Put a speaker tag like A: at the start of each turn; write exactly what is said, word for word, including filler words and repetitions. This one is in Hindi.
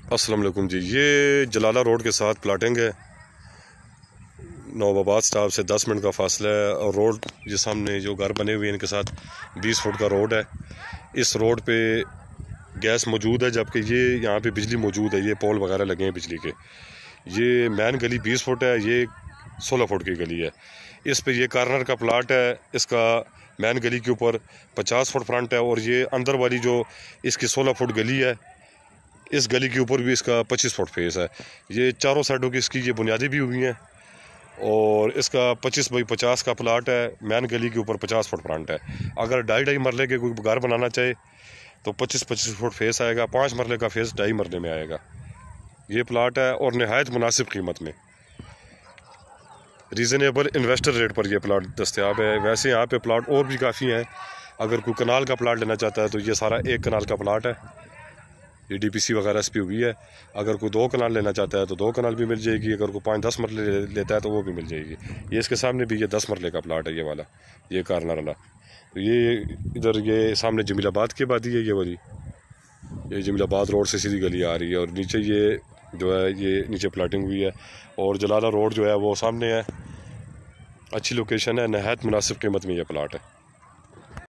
A: अस्सलाम वालेकुम जी। ये जलाला रोड के साथ प्लाटिंग है। नवाबाद स्टाफ से दस मिनट का फासला है और रोड ये सामने जो घर बने हुए हैं इनके साथ बीस फुट का रोड है। इस रोड पे गैस मौजूद है, जबकि ये यहाँ पे बिजली मौजूद है। ये पोल वगैरह लगे हैं बिजली के। ये मैन गली बीस फुट है, ये सोलह फुट की गली है। इस पे ये कार्नर का प्लाट है। इसका मैन गली के ऊपर पचास फुट फ्रंट है और ये अंदर वाली जो इसकी सोलह फुट गली है, इस गली के ऊपर भी इसका पच्चीस फुट फेस है। ये चारों साइडों की इसकी ये बुनियादी भी हुई हैं और इसका पच्चीस बाई पचास का प्लाट है। मैन गली के ऊपर पचास फुट फ्रंट है। अगर ढाई ढाई मरले के कोई घर बनाना चाहे तो पच्चीस पच्चीस फुट फेस आएगा। पाँच मरले का फेस ढाई मरले में आएगा। ये प्लाट है और नहायत मुनासिब कीमत में, रीज़नेबल इन्वेस्टर रेट पर यह प्लाट दस्तयाब है। वैसे यहाँ पे प्लाट और भी काफ़ी हैं। अगर कोई कनाल का प्लाट लेना चाहता है तो ये सारा एक कनाल का प्लाट है। ये डी पी सी वगैरह इस पर हुई है। अगर कोई दो कनाल लेना चाहता है तो दो कनाल भी मिल जाएगी। अगर कोई पाँच दस मरले लेता है तो वो भी मिल जाएगी। ये इसके सामने भी ये दस मरले का प्लाट है, ये वाला, ये कार्नर वाला। तो ये इधर ये सामने जमीलाबाद की आबादी है। ये वाली ये जमीलाबाद रोड से सीधी गली आ रही है और नीचे ये जो है ये नीचे प्लाटिंग हुई है। और जलाला रोड जो है वो सामने है। अच्छी लोकेशन है, नहायत मुनासिब कीमत में ये प्लाट है।